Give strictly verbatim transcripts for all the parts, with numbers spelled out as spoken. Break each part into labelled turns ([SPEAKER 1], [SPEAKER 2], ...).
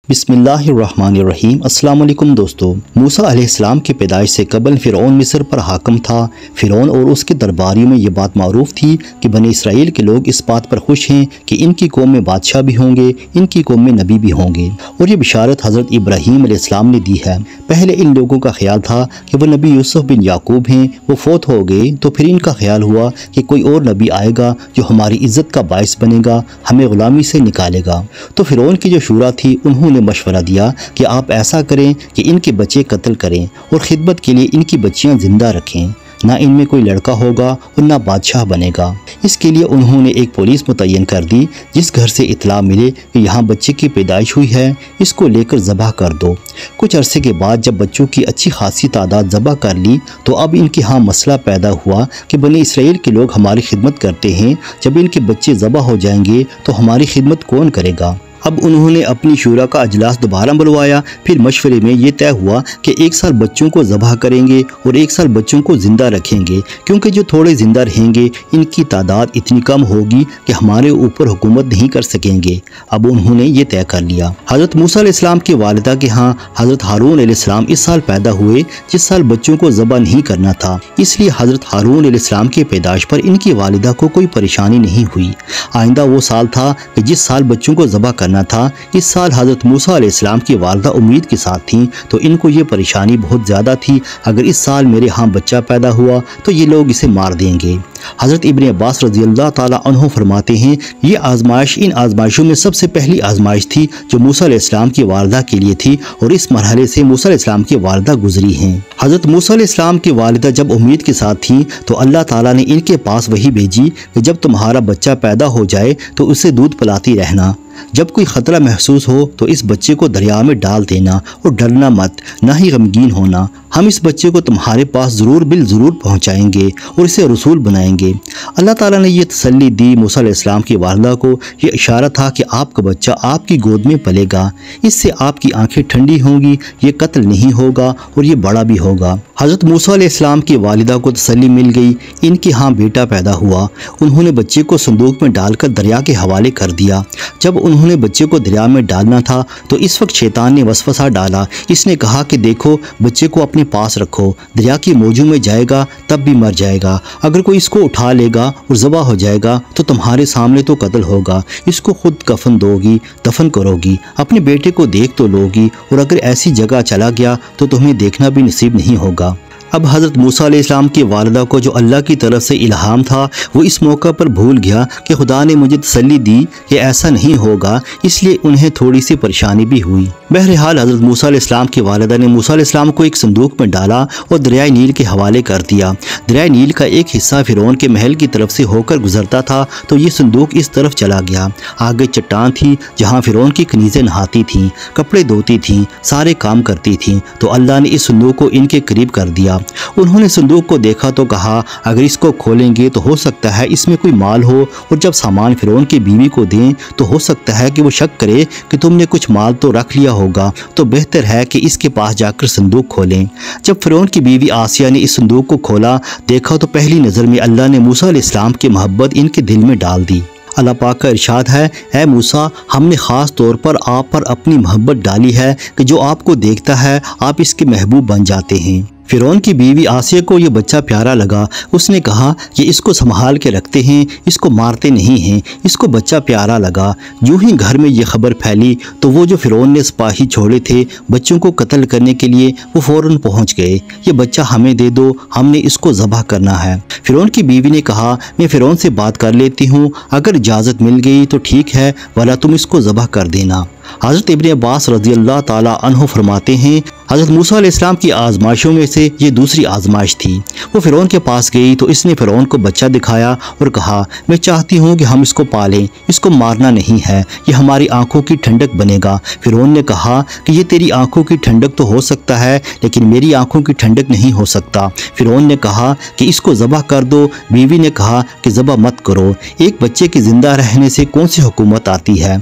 [SPEAKER 1] बिस्मिल्लाहिर्रहमानिर्रहीम। अस्सलाम वालेकुम दोस्तों, मूसा अलैहिस्सलाम की पैदाइश से कबल फ़िरौन मिस्र पर हाकम था। फ़िरौन और उसके दरबारियों में ये बात मारूफ थी कि बनी इसराइल के लोग इस बात पर खुश हैं कि इनकी कौम में बादशाह भी होंगे, इनकी कौम में नबी भी होंगे। और ये बिशारत हज़रत इब्राहीम अलैहिस्सलाम ने दी है। पहले इन लोगों का ख्याल था कि वह नबी यूसुफ बिन याकूब हैं, वो फौत हो गए। तो फिर इनका ख्याल हुआ कि कोई और नबी आएगा जो हमारी इज़्ज़त का बाइस बनेगा, हमें ग़ुलामी से निकालेगा। तो फ़िरौन की जो शूरा थी उन्होंने मशवरा दिया कि आप ऐसा करें कि इनके बच्चे कत्ल करें और खिदमत के लिए इनकी बच्चियां जिंदा रखें। ना इनमें कोई लड़का होगा और ना बादशाह बनेगा। इसके लिए उन्होंने एक पुलिस मुतय्यन कर दी। जिस घर से इतला मिले कि यहाँ बच्चे की पैदाइश हुई है, इसको लेकर ज़बह कर दो। कुछ अरसे के बाद जब बच्चों की अच्छी खासी तादाद ज़बह कर ली तो अब इनके यहाँ मसला पैदा हुआ कि बनी इसराइल के लोग हमारी खिदमत करते हैं, जब इनके बच्चे ज़बह हो जाएंगे तो हमारी खिदमत कौन करेगा। अब उन्होंने अपनी शूरा का अजलास दोबारा बुलवाया। फिर मशवरे में ये तय हुआ कि एक साल बच्चों को ज़बह करेंगे और एक साल बच्चों को ज़िंदा रखेंगे, क्योंकि जो थोड़े ज़िंदा रहेंगे इनकी तादाद इतनी कम होगी कि हमारे ऊपर हुकूमत नहीं कर सकेंगे। अब उन्होंने ये तय कर लिया। हज़रत मूसा अलैहिस्सलाम की वालिदा के यहाँ हज़रत हारून अलैहिस्सलाम इस साल पैदा हुए, जिस साल बच्चों को ज़बह नहीं करना था। इसलिए हज़रत हारून अलैहिस्सलाम की पैदाइश पर इनकी वालिदा को कोई परेशानी नहीं हुई। आइंदा वो साल था कि जिस साल बच्चों को ज़बह करना था। इस साल हज़रत मूसा अलैहिस्सलाम की वालिदा उम्मीद के साथ थी, तो इनको ये परेशानी बहुत ज़्यादा थी। अगर इस साल मेरे यहाँ बच्चा पैदा हुआ तो ये लोग इसे मार देंगे। हज़रत इब्न अब्बास रज़ियल्लाहु ताला अन्हु फरमाते हैं, ये आजमाइश इन आजमाइशों में सबसे पहली आजमाइश थी जो मूसा अलैहिस्सलाम की वालिदा के लिए थी, और इस मरहले से मूसा अलैहिस्सलाम की वालिदा गुजरी हैं। हज़रत मूसा अलैहिस्सलाम की वालिदा जब उम्मीद के साथ थी तो अल्लाह ताला ने इनके पास वही भेजी कि जब तुम्हारा बच्चा पैदा हो जाए तो उसे दूध पिलाती रहना। जब कोई ख़तरा महसूस हो तो इस बच्चे को दरिया में डाल देना और डरना मत, ना ही गमगीन होना। हम इस बच्चे को तुम्हारे पास ज़रूर बिल ज़रूर पहुँचाएँगे और इसे रसूल बनाएंगे। अल्लाह ताला ने यह तसल्ली दी मूसा अलैहिस्सलाम की वालिदा को। यह इशारा था कि आपका बच्चा आपकी गोद में पलेगा, इससे आपकी आंखें ठंडी होंगी, ये कत्ल नहीं होगा और ये बड़ा भी होगा। हज़रत मूसा अलैहिस्सलाम की वालिदा को तसल्ली मिल गई, इनके यहाँ बेटा पैदा हुआ। उन्होंने बच्चे को संदूक में डालकर दरिया के हवाले कर दिया। जब उन्होंने बच्चे को दरिया में डालना था तो इस वक्त शैतान ने वसवसा डाला। इसने कहा कि देखो, बच्चे को अपने पास रखो, दरिया की मौजों में जाएगा तब भी मर जाएगा। अगर कोई इसको उठा लेगा और ज़बह हो जाएगा तो तुम्हारे सामने तो कत्ल होगा। इसको खुद कफन दोगी, दफन करोगी, अपने बेटे को देख तो लोगी, और अगर ऐसी जगह चला गया तो तुम्हें देखना भी नसीब नहीं होगा। अब हज़रत मूसा अलैहिस्सलाम की वालिदा को जो अल्लाह की तरफ से इल्हाम था, वो इस मौका पर भूल गया कि खुदा ने मुझे तसल्ली दी कि ऐसा नहीं होगा, इसलिए उन्हें थोड़ी सी परेशानी भी हुई। बहरहाल हज़रत मूसा अलैहिस्सलाम की वालिदा ने मूसा अलैहिस्सलाम को एक संदूक में डाला और दरियाए नील के हवाले कर दिया। दरियाए नील का एक हिस्सा फ़िरौन के महल की तरफ से होकर गुजरता था, तो ये संदूक इस तरफ चला गया। आगे चट्टान थी जहाँ फ़िरौन की कनीज़ें नहाती थीं, कपड़े धोती थीं, सारे काम करती थीं। तो अल्लाह ने इस संदूक को इनके करीब कर दिया। उन्होंने संदूक को देखा तो कहा, अगर इसको खोलेंगे तो हो सकता है इसमें कोई माल हो, और जब सामान फ़िरौन की बीवी को दें तो हो सकता है कि वो शक करे कि तुमने कुछ माल तो रख लिया होगा, तो बेहतर है कि इसके पास जाकर संदूक खोलें। जब फ़िरौन की बीवी आसिया ने इस संदूक को खोला, देखा तो पहली नज़र में अल्लाह ने मूसा अलैहिस्सलाम की मोहब्बत इनके दिल में डाल दी। अल्लाह पाक का इरशाद है, ऐ मूसा, हमने ख़ास तौर पर आप पर अपनी मोहब्बत डाली है कि जो आपको देखता है आप इसके महबूब बन जाते हैं। फ़िरौन की बीवी आसिया को यह बच्चा प्यारा लगा। उसने कहा कि इसको संभाल के रखते हैं, इसको मारते नहीं हैं। इसको बच्चा प्यारा लगा। यूं ही घर में ये खबर फैली तो वो जो फ़िरौन ने सिपाही छोड़े थे बच्चों को कत्ल करने के लिए, वो फ़ौरन पहुंच गए। ये बच्चा हमें दे दो, हमने इसको ज़बह करना है। फ़िरौन की बीवी ने कहा, मैं फ़िरौन से बात कर लेती हूँ, अगर इजाज़त मिल गई तो ठीक है, वरना तुम इसको ज़बह कर देना। हज़रत इब्न अब्बास रज़ियल्लाहु ताला अन्हु फरमाते हैं, हज़रत मूसा अलैहिस्सलाम की आजमाइशों में से ये दूसरी आजमाइश थी। वो फ़िरौन के पास गई तो इसने फ़िरौन को बच्चा दिखाया और कहा, मैं चाहती हूँ कि हम इसको पालें, इसको मारना नहीं है, ये हमारी आंखों की ठंडक बनेगा। फ़िरौन ने कहा कि ये तेरी आंखों की ठंडक तो हो सकता है, लेकिन मेरी आंखों की ठंडक नहीं हो सकता। फ़िरौन ने कहा कि इसको ज़बह कर दो। बीवी ने कहा कि ज़बह मत करो, एक बच्चे के ज़िंदा रहने से कौन सी हुकूमत आती है।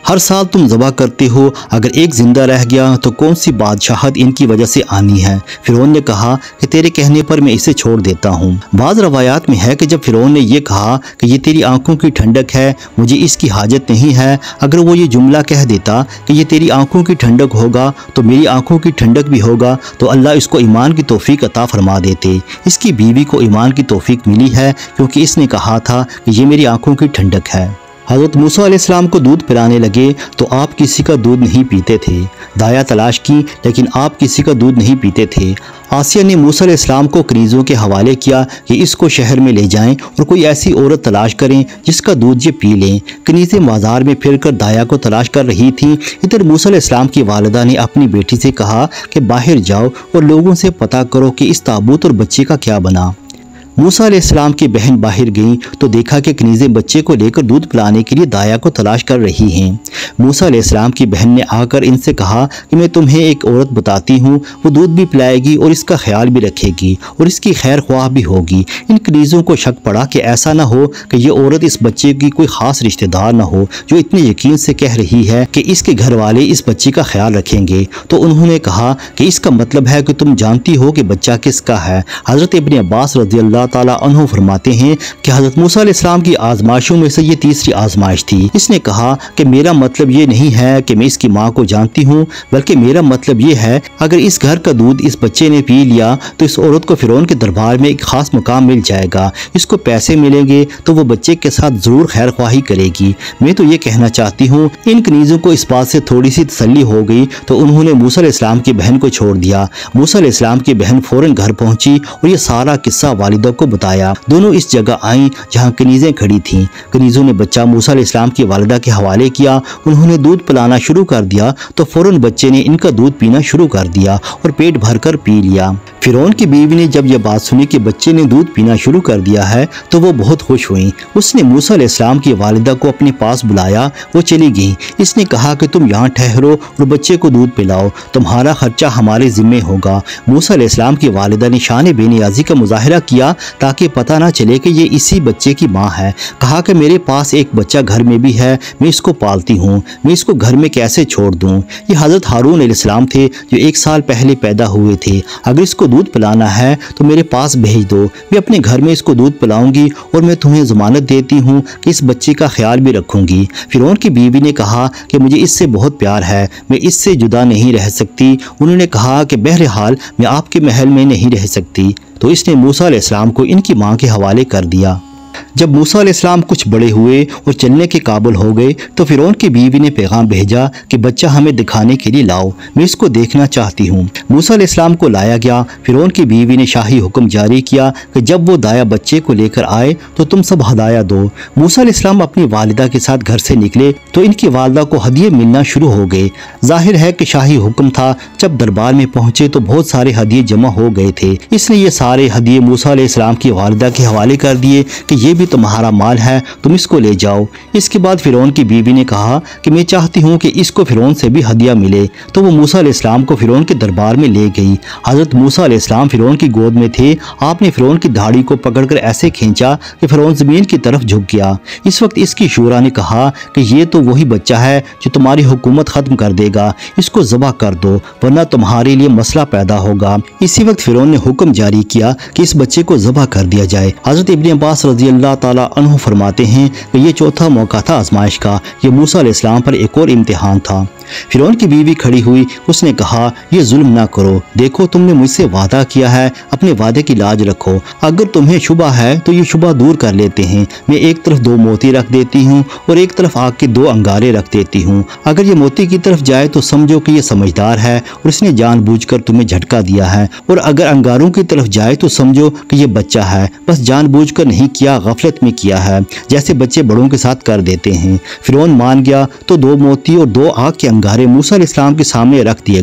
[SPEAKER 1] हर साल तुम ज़बह करते हो, अगर एक जिंदा रह गया तो कौन सी बादशाहत इनकी वजह से आनी है। फिरौन ने कहा कि तेरे कहने पर मैं इसे छोड़ देता हूँ। बाज़ रवायात में है कि जब फिरौन ने यह कहा कि ये तेरी आंखों की ठंडक है, मुझे इसकी हाजत नहीं है, अगर वो ये जुमला कह देता कि ये तेरी आंखों की ठंडक होगा तो मेरी आंखों की ठंडक भी होगा, तो अल्लाह इसको ईमान की तौफीक अता फरमा देते। इसकी बीवी को ईमान की तौफीक मिली है क्योंकि इसने कहा था कि ये मेरी आंखों की ठंडक है। हज़रत मूसा अलैहिस्सलाम को दूध पिलाने लगे तो आप किसी का दूध नहीं पीते थे। दाया तलाश की लेकिन आप किसी का दूध नहीं पीते थे। आसिया ने मूसा अलैहिस्सलाम को कनीज़ों के हवाले किया कि इसको शहर में ले जाएं और कोई ऐसी औरत तलाश करें जिसका दूध ये पी लें। कनीज़ें बाजार में फिरकर दाया को तलाश कर रही थीं। इधर मूसा अलैहिस्सलाम की वालिदा ने अपनी बेटी से कहा कि बाहर जाओ और लोगों से पता करो कि इस ताबूत और बच्चे का क्या बना। मूसा अलैहिस्सलाम की बहन बाहर गईं तो देखा कि कनीज़ें बच्चे को लेकर दूध पिलाने के लिए दाया को तलाश कर रही हैं। मूसा अलैहिस्सलाम की बहन ने आकर इनसे कहा कि मैं तुम्हें एक औरत बताती हूँ, वो दूध भी पिलाएगी और इसका ख्याल भी रखेगी और इसकी खैर ख्वाह भी होगी। इन कनीज़ों को शक पड़ा कि ऐसा ना हो कि ये औरत इस बच्चे की कोई ख़ास रिश्तेदार ना हो जो इतने यकीन से कह रही है कि इसके घर वाले इस बच्चे का ख्याल रखेंगे। तो उन्होंने कहा कि इसका मतलब है कि तुम जानती हो कि बच्चा किसका है। हज़रत इब्न अब्बास रज़ियल्लाहु ताला अन्हु फरमाते हैं कि हज़रत मूसा अलैहिस्सलाम की आजमाइशों में से ये तीसरी आजमाइश थी। इसने कहा कि मेरा मतलब ये नहीं है कि मैं इसकी माँ को जानती हूँ, बल्कि मेरा मतलब ये है अगर इस घर का दूध इस बच्चे ने पी लिया तो इस औरत को फिरौन के दरबार में एक खास मुकाम मिल जाएगा, इसको पैसे मिलेंगे तो वो बच्चे के साथ जरूर खैर ख्वाही करेगी। मैं तो ये कहना चाहती हूँ। इन कनीज़ों को इस बात से थोड़ी सी तसल्ली हो गई तो उन्होंने मूसा अलैहिस्सलाम की बहन को छोड़ दिया। मूसा अलैहिस्सलाम की बहन फौरन घर पहुंची और ये सारा किस्सा वालिदा को बताया। दोनों इस जगह आई जहां कनीज़ें खड़ी थीं। कनीज़ों ने बच्चा मूसा अलैहिस्सलाम की वालिदा के हवाले किया। उन्होंने दूध पिलाना शुरू कर दिया तो फौरन बच्चे ने इनका दूध पीना शुरू कर दिया और पेट भरकर पी लिया। फिरौन की बीवी ने जब यह बात सुनी कि बच्चे ने दूध पीना शुरू कर दिया है तो वो बहुत खुश हुई। उसने मूसा अलैहिस्सलाम की वालिदा को अपने पास बुलाया। वो चली गई। इसने कहा कि तुम यहाँ ठहरो और बच्चे को दूध पिलाओ, तुम्हारा खर्चा हमारे जिम्मे होगा। मूसा अलैहिस्सलाम की वालिदा ने शान बेनियाजी का मुजाहिरा किया ताकि पता ना चले कि ये इसी बच्चे की माँ है। कहा कि मेरे पास एक बच्चा घर में भी है, मैं इसको पालती हूँ, मैं इसको घर में कैसे छोड़ दूँ। ये हज़रत हारून अलैहिस्सलाम थे जो एक साल पहले पैदा हुए थे। अगर इसको दूध पिलाना है तो मेरे पास भेज दो, मैं अपने घर में इसको दूध पिलाऊंगी और मैं तुम्हें ज़मानत देती हूँ कि इस बच्चे का ख्याल भी रखूंगी। फिरौन की बीवी ने कहा कि मुझे इससे बहुत प्यार है, मैं इससे जुदा नहीं रह सकती। उन्होंने कहा कि बहरहाल मैं आपके महल में नहीं रह सकती। तो इसने मूसा अलैहिस्सलाम को इनकी माँ के हवाले कर दिया। जब मूसा अलैहिस्सलाम कुछ बड़े हुए और चलने के काबिल हो गए तो फिरौन की बीवी ने पैगाम भेजा कि बच्चा हमें दिखाने के लिए लाओ, मैं इसको देखना चाहती हूँ। मूसा अलैहिस्सलाम को लाया गया। फिरौन की बीवी ने शाही हुक्म जारी किया कि जब वो दाया बच्चे को लेकर आए तो तुम सब हदाया दो। मूसा अलैहिस्सलाम अपनी वालिदा के साथ घर से निकले तो इनकी वालिदा को हदिये मिलना शुरू हो गए। जाहिर है कि शाही हुक्म था। जब दरबार में पहुंचे तो बहुत सारे हदिये जमा हो गए थे, इसलिए ये सारे हदिये मूसा अलैहिस्सलाम की वालिदा के हवाले कर दिए कि ये भी तुम्हारा माल है, तुम इसको ले जाओ। इसके बाद फिरौन की बीवी ने कहा कि मैं चाहती हूँ कि इसको फिरौन से भी हदिया मिले। तो वो मूसा अलैहिस्सलाम को फिरौन के दरबार में ले गई। हज़रत मूसा अलैहिस्सलाम फिरौन की गोद में थे। आपने फिरौन की दाढ़ी को पकड़कर ऐसे खींचा कि फिरौन जमीन की तरफ झुक गया। इस वक्त इसकी शूरा ने कहा कि ये तो वही बच्चा है जो तुम्हारी हुकूमत खत्म कर देगा, इसको ज़बह कर दो वरना तुम्हारे लिए मसला पैदा होगा। इसी वक्त फिरौन ने हुक्म जारी किया कि इस बच्चे को ज़बह कर दिया जाए। हज़रत इब्न अब्बास रज़ियल्लाहु ताला अन्हु फरमाते हैं कि ये चौथा मौका था आजमाइश का। ये मूसा अलैहिस्सलाम पर एक और इम्तिहान था। फिरौन की बीवी खड़ी हुई। उसने कहा ये जुल्म ना करो, देखो तुमने मुझसे वादा किया है, अपने वादे की लाज रखो। अगर तुम्हें शुबा है तो ये शुबा दूर कर लेते हैं। मैं एक तरफ दो मोती रख देती हूँ और एक तरफ आग के दो अंगारे रख देती हूँ। अगर ये मोती की तरफ जाए तो समझो कि ये समझदार है और इसने जानबूझकर तुम्हें झटका दिया है, और अगर अंगारों की तरफ जाए तो समझो कि ये बच्चा है, बस जानबूझकर नहीं किया, गफलत में किया है, जैसे बच्चे बड़ों के साथ कर देते हैं। फिरौन मान गया तो दो मोती और दो आग के अंगारे मूसा अलैहिस्सलाम के सामने रख दिए गए।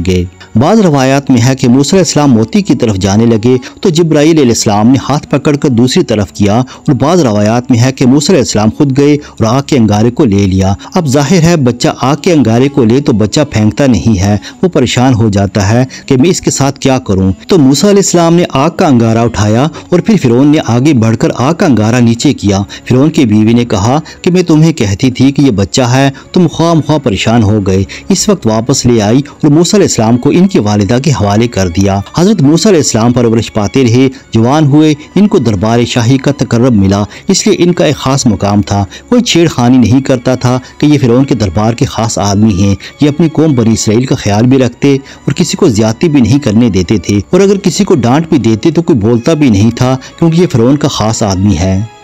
[SPEAKER 1] बाज़ रवायात में है कि मूसा अलैहिस्सलाम मोती की तरफ जाने लगे तो जिब्राईल अलैहिस्सलाम ने हाथ पकड़कर दूसरी तरफ किया, और बाज़ रवायात में है कि मूसा अलैहिस्सलाम खुद गए और आग के अंगारे को ले लिया। अब जाहिर है बच्चा आग के अंगारे को ले तो बच्चा फेंकता नहीं है, वो परेशान हो जाता है कि मैं इसके साथ क्या करूं। तो मूसा अलैहिस्सलाम ने आग का अंगारा उठाया और फिर फिरौन ने आगे बढ़कर आग का अंगारा नीचे किया। फिरौन की बीवी ने कहा कि मैं तुम्हें कहती थी कि ये बच्चा है, तुम ख्वाह ख्वाह परेशान हो गए। इस वक्त वापस ले आई और मूसा अलैहिस्सलाम को इनकी वालिदा के हवाले कर दिया। हजरत मूसा अलैहिस्सलाम परवरिश पाते रहे, जवान हुए, इनको दरबार शाही का तकर्रब मिला, इसलिए इनका एक खास मुकाम था। कोई छेड़खानी नहीं करता था कि ये फिरौन के दरबार के खास आदमी हैं। ये अपनी कौम बनी इसराइल का ख्याल भी रखते और किसी को ज्यादती भी नहीं करने देते थे, और अगर किसी को डांट भी देते तो कोई बोलता भी नहीं था, क्योंकि ये फिरौन का खास आदमी है।